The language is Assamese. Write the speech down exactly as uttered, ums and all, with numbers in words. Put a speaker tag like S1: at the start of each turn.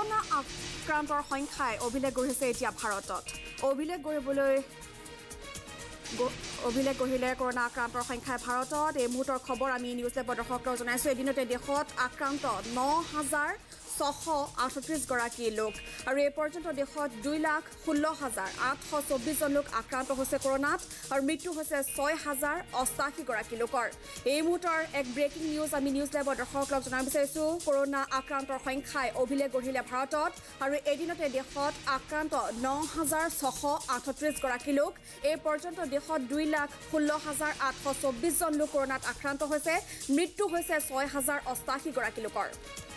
S1: কৰ'না আক্ৰান্তৰ সংখ্যাই অভিলেখ গঢ়িছে এতিয়া ভাৰতত অভিলেখ গঢ়িবলৈ অভিলেখ গঢ়িলে কৰ'না আক্ৰান্তৰ সংখ্যাই ভাৰতত এই মুহূৰ্তৰ খবৰ আমি নিউজ লেবৰ দৰ্শকক জনাইছো এদিনতে দেশত আক্ৰান্ত ন হাজাৰ ছশ আঠত্ৰিছ গৰাকী লোক আৰু এই পৰ্যন্ত দেশত দুই লাখ ষোল্ল হাজাৰ আঠশ চৌব্বিছ জন লোক আক্ৰান্ত হৈছে কৰ'নাত আৰু মৃত্যু হৈছে ছয় হাজাৰ অষ্টাশী গৰাকী লোকৰ এই মুহূৰ্তৰ এক ব্ৰেকিং নিউজ আমি নিউজ লেবৰ দৰ্শকক জনাব বিচাৰিছো কৰ'না আক্ৰান্তৰ সংখ্যাই অভিলেখ গঢ়িলে ভাৰতত আৰু এদিনতে দেশত আক্ৰান্ত ন হাজাৰ ছশ আঠত্ৰিছ গৰাকী লোক এই পৰ্যন্ত দেশত দুই লাখ ষোল্ল হাজাৰ আঠশ চৌব্বিছ জন লোক কৰ'নাত আক্ৰান্ত হৈছে মৃত্যু হৈছে ছয় হাজাৰ অষ্টাশী গৰাকী লোকৰ